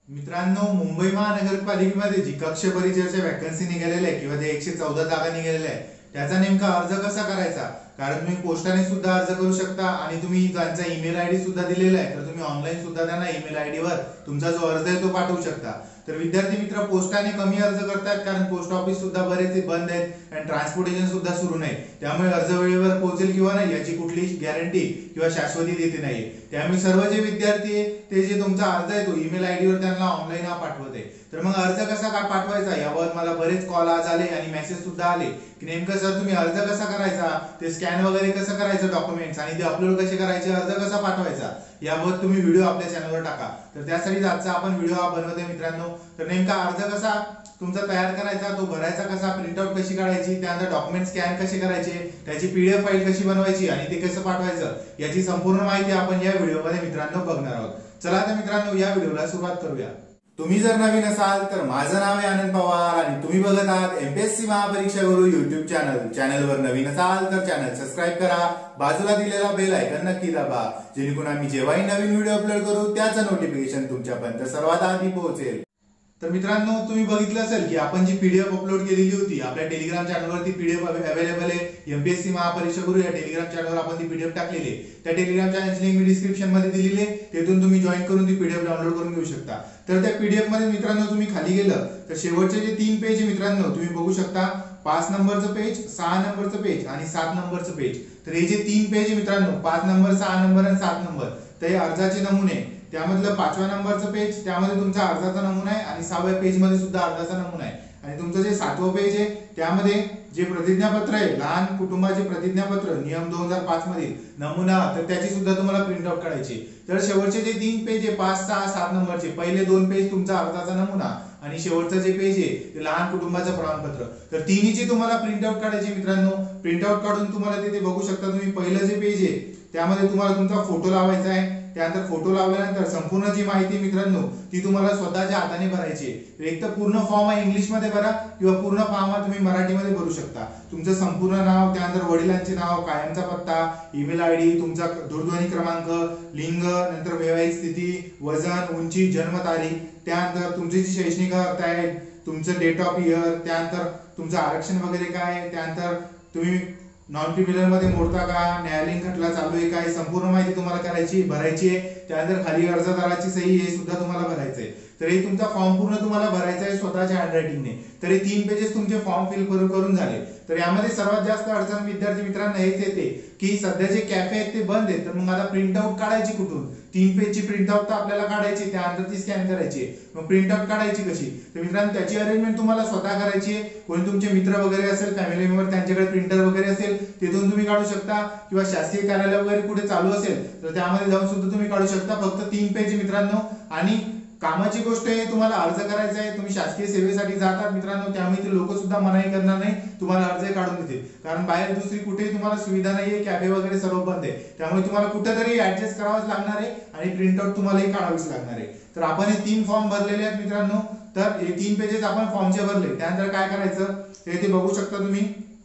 मित्रांनो, मुंबई महानगरपालिकेमध्ये जी कक्ष परिचयाच्या वॅकन्सी निघालेल्या आहे किंवा ते 114 जागा निघालेल्या आहे त्याचा नेमका अर्ज कसा करायचा। कारण तुम्ही पोस्टाने सुद्धा अर्ज करू शकता आणि तुम्ही त्यांचा ईमेल आयडी सुद्धा दिलेला आहे, तर तुम्ही ऑनलाईन सुद्धा त्यांना ईमेल आयडी वर तुमचा जो अर्ज आहे तो पाठवू शकता। तर विद्यार्थी मित्र पोस्टाने कमी अर्ज करतात कारण पोस्ट ऑफिस सुद्धा बरेच बंद आहेत आणि ट्रान्सपोर्टेशन सुद्धा सुरू नाही, त्यामुळे अर्ज वेळेवर पोहोचेल किंवा नाही याची कुठलीच गॅरंटी किंवा शाश्वती देते नाहीये। त्यामुळे सर्व जे विद्यार्थी आहे ते जे तुमचा अर्ज आहे तो ईमेल आयडी वर त्यांना ऑनलाईन पाठवत आहे। तर मग अर्ज कसा का पाठवायचा यावर मला बरेच कॉल आज आले आणि मेसेज सुद्धा आले की नेमकं सर तुम्ही अर्ज कसा करायचा, ते स्कॅन वगैरे कसं करायचं डॉक्युमेंट्स आणि ते अपलोड कसे करायचे, अर्ज कसा पाठवायचा याबाबत तुम्ही व्हिडिओ आपल्या चॅनलवर टाका। तर त्यासाठी आजचा आपण व्हिडिओ बनवतोय मित्रांनो। तर नेमका अर्ज कसा तुमचा तयार करायचा, तो भरायचा कसा, प्रिंट आउट कशी काढायची, त्यानंतर डॉक्युमेंट स्कॅन कसे करायचे, त्याची पीडीएफ फाईल कशी बनवायची आणि ते कसं पाठवायचं याची संपूर्ण माहिती आपण या व्हिडिओमध्ये मित्रांनो बघणार आहोत। चला तर मित्रांनो या व्हिडिओला सुरुवात करूया। तुम्ही जर नवीन असाल तर माझं नाव आहे आनंद पवार आणि तुम्ही बघत आहात एमपीएससी महापरीक्षा गुरु युट्यूब चॅनलवर नवीन असाल तर चॅनल सबस्क्राइब करा, बाजूला दिलेला बेल आयकॉन नक्की दाबा, जेणेकरून आम्ही जेव्हाही नवीन व्हिडिओ अपलोड करू त्याचं नोटिफिकेशन तुमच्यापर्यंत सर्वात आधी पोहोचेल। तर मित्रांनो, तुम्ही बघितलं असेल की आपण जी पीडीएफ अपलोड केलेली होती आपल्या टेलिग्राम चॅनलवरती पीडीएफ अवेलेबल आहे। एमपीएससी महापरीक्षा गुरु या टेलिग्राम चॅनलवर आपण ती पीडीएफ टाकलेली आहे। त्या टेलिग्राम चॅनलची लिंक मी डिस्क्रिप्शन मध्ये दिलेली आहे, तिथून तुम्ही जॉइन करून ती पीडीएफ डाउनलोड करून घेऊ शकता। तर त्या पीडीएफ मध्ये मित्रांनो तुम्ही खाली गेलं तर शेवटचे जे 3 पेज आहे मित्रांनो तुम्ही बघू शकता, 5 नंबरचं पेज, 6 नंबरचं पेज आणि 7 नंबरचं पेज। तर हे जे 3 पेज आहे मित्रांनो 5 नंबर, 6 नंबर आणि 7 नंबर, तर हे अर्जाचे नमुने, त्यामधलं 5व्या नंबरचं पेज त्यामध्ये तुमचा अर्जाचा नमुना आहे आणि 6व्या पेज मध्ये सुद्धा अर्जाचा नमुना आहे आणि तुमचं जे 7वं पेज आहे त्यामध्ये जे प्रतिज्ञापत्र आहे, लहान कुटुंबाचे प्रतिज्ञापत्र नियम 2005 मधील नमुना, तर त्याची सुद्धा तुम्हाला प्रिंट आउट काढायची। तर शेवटचे जे 3 पेज आहे 5, 6, 7 नंबरचे, पहिले 2 पेज तुमचा अर्जाचा नमुना आणि शेवटचं जे पेज आहे ते लहान कुटुंबाचं प्रमाणपत्र, तर तिन्हीची तुम्हाला प्रिंट आउट काढायची मित्रांनो। प्रिंट आउट काढून तुम्हाला तिथे बघू शकता तुम्ही पहिलं जे पेज आहे त्यामध्ये तुम्हाला तुमचा फोटो लावायचा आहे। त्यानंतर फोटो लावल्यानंतर संपूर्ण जी माहिती मित्रांनो ती तुम्हाला स्वतःच्या हाताने भरायची आहे। एक तर पूर्ण फॉर्म आहे इंग्लिश मध्ये भरा किंवा पूर्ण फॉर्म तुम्ही मराठीमध्ये भरू शकता। तुमचं संपूर्ण नाव, त्यानंतर वडिलांचे नाव, कायमचा पत्ता, ईमेल आयडी, तुमचा दूरध्वनी क्रमांक, लिंग, नंतर वैवाहिक स्थिती, वजन, उंची, जन्मतारीख, त्यानंतर तुमची जी शैक्षणिक अर्हता आहे, तुमचं डेट ऑफ इयर, त्यानंतर तुमचं आरक्षण वगैरे काय, त्यानंतर तुम्ही नॉन क्रिमिनल मध्ये मोडता का, न्यायालयीन खटला चालू आहे काय, संपूर्ण माहिती तुम्हाला करायची भरायची आहे। त्यानंतर खाली अर्जदाराची सही हे सुद्धा तुम्हाला भरायचं आहे। तर हे तुमचा फॉर्म पूर्ण तुम्हाला भरायचा आहे स्वतःच्या हँडरायटिंगने। तर हे 3 पेजेस तुमचे फॉर्म फिल करून झाले। तर यामध्ये सर्वात जास्त अडचण विद्यार्थी मित्रांना हेच येते की सध्या जे कॅफे आहेत ते बंद आहेत, तर मग आता प्रिंट आउट काढायची कुठून, 3 पेजची प्रिंट आउट तर आपल्याला काढायची, त्यानंतर ती स्कॅन करायची, मग प्रिंट आउट काढायची कशी। तर मित्रांनो त्याची अरेंजमेंट तुम्हाला स्वतः करायची आहे। कोणी तुमचे मित्र वगैरे असेल, फॅमिली मेंबर त्यांच्याकडे प्रिंटर वगैरे असेल तिथून तुम्ही काढू शकता, किंवा शासकीय कार्यालय वगैरे कुठे चालू असेल तर त्यामध्ये जाऊन सुद्धा तुम्ही काढू शकता। फक्त 3 पेज मित्रांनो, आणि कामाची गोष्ट आहे तुम्हाला अर्ज करायचा आहे, तुम्ही शासकीय सेवेसाठी जातात मित्रांनो, त्यामुळे ते लोक सुद्धा मनाई करणार नाही, तुम्हाला अर्ज काढून देतील। कारण बाहेर दुसरी कुठेही तुम्हाला सुविधा नाहीये, कॅफे वगैरे सर्व बंद आहे, त्यामुळे तुम्हाला कुठेतरी ऍडजस्ट करावंच लागणार आहे आणि प्रिंट आउट तुम्हालाही काढावीच लागणार आहे। तर आपण हे 3 फॉर्म भरलेले आहेत मित्रांनो। तर हे 3 पेजेस आपण फॉर्मचे भरले, त्यानंतर काय करायचं ते इथे बघू शकता तुम्ही,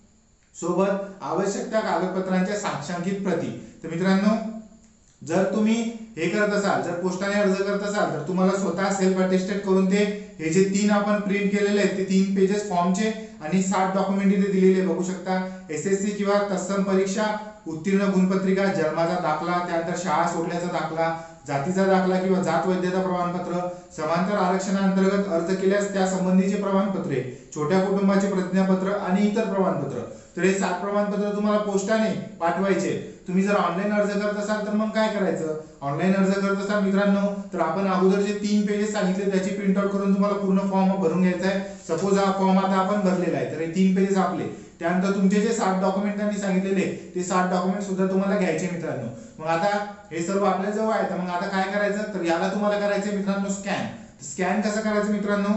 सोबत आवश्यक त्या कागदपत्रांच्या साक्षांकित प्रती। तर मित्रांनो जर तुम्ही हे करत असाल, जर पोस्टाने अर्ज करत असाल तर तुम्हाला स्वतः सेल्फ अटेस्टेड करून ते हे जे 3 आपण प्रिंट केलेले आहेत ते 3 पेजेस फॉर्मचे आणि 60 डॉक्युमेंट इथे दिलेले बघू शकता। एसएससी किंवा तत्सम परीक्षा उत्तीर्ण गुणपत्रिका, जन्माचा दाखला, त्यानंतर शाळा सोडल्याचा दाखला, जातीचा दाखला किंवा जात वैधता प्रमाणपत्र, समांतर आरक्षणाअंतर्गत अर्ज केल्यास त्या संबंधीचे प्रमाणपत्रे, छोट्या कुटुंबाचे प्रतिज्ञापत्र आणि इतर प्रमाणपत्र। तर हे 7 प्रमाणपत्र तुम्हाला पोस्टाने पाठवायचे। तुम्ही जर ऑनलाईन अर्ज करत असाल तर मग काय करायचं, ऑनलाईन अर्ज करत असाल मित्रांनो तर आपण अगोदर जे 3 पेजेस सांगितले त्याची प्रिंट आउट करून तुम्हाला पूर्ण फॉर्म भरून घ्यायचा आहे। सपोज हा फॉर्म आता आपण भरलेला आहे, तर हे 3 पेजेस आपले, त्यानंतर तुमचे जे 60 डॉक्युमेंट त्यांनी सांगितलेले ते 60 डॉक्युमेंट सुद्धा तुम्हाला घ्यायचे मित्रांनो। मग आता हे सर्व आपल्या जवळ आहे, तर मग आता काय करायचं, तर याला तुम्हाला करायचं मित्रांनो स्कॅन। स्कॅन कसं करायचं मित्रांनो,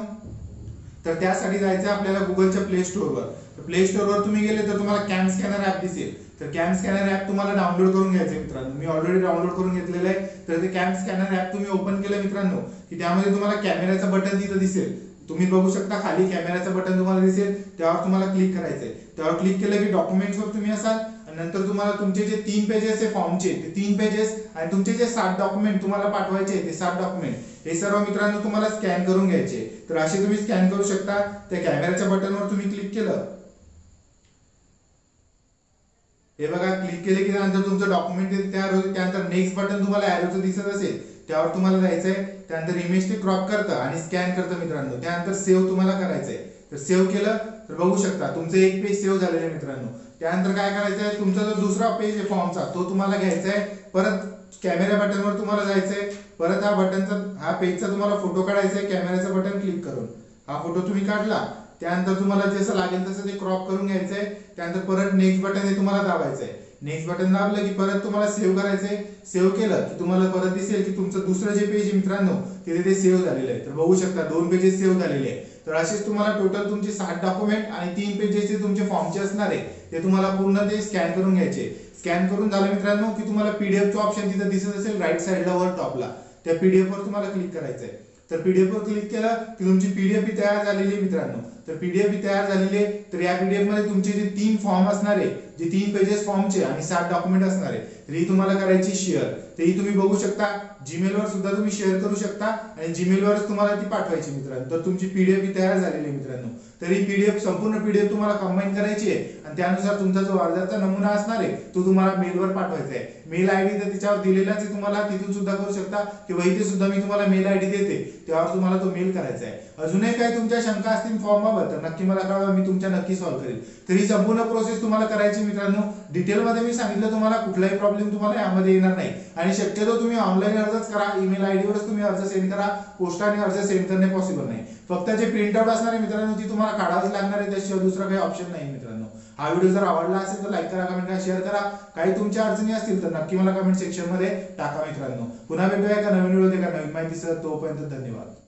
तर त्यासाठी जायचं आपल्याला गुगलच्या प्ले स्टोअरवर। प्ले स्टोअरवर तुम्ही गेले तर तुम्हाला कॅम स्कॅनर ऍप दिसेल, तर कॅम स्कॅनर ऍप तुम्हाला डाउनलोड करून घ्यायचं मित्रांनो। मी ऑलरेडी डाउनलोड करून घेतलेलं आहे। तर ते कॅम स्कॅनर ऍप तुम्ही ओपन केलं मित्रांनो की त्यामध्ये तुम्हाला कॅमेराचं बटन तिथं दिसेल, तुम्ही बघू शकता खाली कॅमेराचं बटन तुम्हाला दिसेल, त्यावर तुम्हाला क्लिक करायचंय। त्यावर क्लिक केलं की डॉक्युमेंट्सवर तुम्ही असाल आणि नंतर तुम्हाला तुमचे जे 3 पेजेस आहे फॉर्मचे ते 3 पेजेस आणि तुमचे जे 7 डॉक्युमेंट तुम्हाला पाठवायचे ते 7 डॉक्युमेंट हे सर्व मित्रांनो तुम्हाला स्कॅन करून घ्यायचे. तर असे तुम्ही स्कॅन करू शकता. त्या कॅमेराच्या बटनवर तुम्ही क्लिक केलं, हे बघा क्लिक केले की त्यानंतर तुमचं डॉक्युमेंट तयार होते. त्यानंतर नेक्स्ट बटन तुम्हाला ॲरोचं दिसत असेल त्यावर तुम्हाला जायचंय. त्यानंतर इमेज ते क्रॉप करतं आणि स्कॅन करतं मित्रांनो. त्यानंतर सेव्ह तुम्हाला करायचंय. तर सेव्ह केलं तर बघू शकता तुमचं एक पेज सेव्ह झालेलं आहे मित्रांनो. त्यानंतर काय करायचंय, तुमचा जो दुसरा पेज आहे फॉर्मचा तो तुम्हाला घ्यायचा आहे. परत कॅमेरा बटनवर तुम्हाला जायचंय. परत हा पेजचा तुम्हाला फोटो काढायचा आहे. कॅमेराचं बटन क्लिक करून हा फोटो तुम्ही काढला. त्यानंतर तुम्हाला जसं लागेल तसं ते क्रॉप करून घ्यायचंय. त्यानंतर परत नेक्स्ट बटन हे तुम्हाला दाबायचंय. नेक्स्ट बटन दाबलं की परत तुम्हाला सेव्ह करायचंय. सेव्ह केलं की तुम्हाला परत दिसेल की तुमचं दुसरं जे पेज आहे मित्रांनो तिथे ते सेव्ह झालेलं आहे. तर बघू शकता 2 पेजेस सेव्ह झालेले आहे. तर असेच तुम्हाला टोटल तुमचे 7 डॉक्युमेंट आणि 3 पेजेस जे तुमचे फॉर्मचे असणार आहे ते तुम्हाला पूर्ण ते स्कॅन करून घ्यायचे. स्कॅन करून झालं मित्रांनो की तुम्हाला पीडीएफचं ऑप्शन तिथे दिसत असेल राईट साईडला वर टॉपला. त्या पीडीएफ वर तुम्हाला क्लिक करायचंय. तर पीडीएफ वर क्लिक केलं की तुमची पीडीएफ ही तयार झालेली आहे मित्रांनो. तर पीडीएफ ही तयार झालेली आहे. तर या पीडीएफ मध्ये तुमचे जे 3 फॉर्म असणार आहे, जे 3 पेजेस फॉर्मचे आणि 7 डॉक्युमेंट असणार आहे, तर ही तुम्हाला करायची शेअर. तर ही तुम्ही बघू शकता जीमेल वर सुद्धा तुम्ही शेअर करू शकता आणि जीमेल वरच तुम्हाला ती पाठवायची मित्रांनो. तर तुमची पीडीएफ ही तयार झालेली आहे मित्रांनो. तर ही पीडीएफ संपूर्ण पीडीएफ तुम्हाला कंबाईन करायची आहे आणि त्यानुसार तुमचा जो अर्जाचा नमुना असणार आहे तो तुम्हाला मेलवर पाठवायचा आहे. मेल आयडी तर तिच्यावर दिलेलाच आहे तुम्हाला, तिथून सुद्धा करू शकता किंवा इथे सुद्धा मी तुम्हाला मेल आयडी देते त्यावर तुम्हाला तो मेल करायचा आहे. अजूनही काही तुमच्या शंका असतील फॉर्म बाबत तर नक्की मला कळवा, मी तुमच्या नक्की सॉल्व्ह करेल. तर ही संपूर्ण प्रोसेस तुम्हाला करायची मित्रांनो. डिटेलमध्ये मी सांगितलं तुम्हाला, कुठलाही प्रॉब्लेम तुम्हाला यामध्ये येणार नाही. आणि शक्यतो तुम्ही ऑनलाईन अर्जच करा. ईमेल आयडी वरच तुम्ही अर्ज सेंड करा. पोस्टाने अर्ज सेंड करणे पॉसिबल नाही. फक्त जे प्रिंट आउट असणार आहे मित्रांनो ती तुम्हाला काढावीच लागणार आहे. त्याशिवाय दुसरा काही ऑप्शन नाही मित्रांनो. हा व्हिडिओ जर आवडला असेल तर लाईक करा, कमेंट करा, शेअर करा. काही तुमच्या अडचणी असतील तर नक्की मला कमेंट सेक्शन मध्ये टाका मित्रांनो. पुन्हा भेटूया एका नवीन व्हिडिओ एका नवीन माहितीसह. तोपर्यंत धन्यवाद.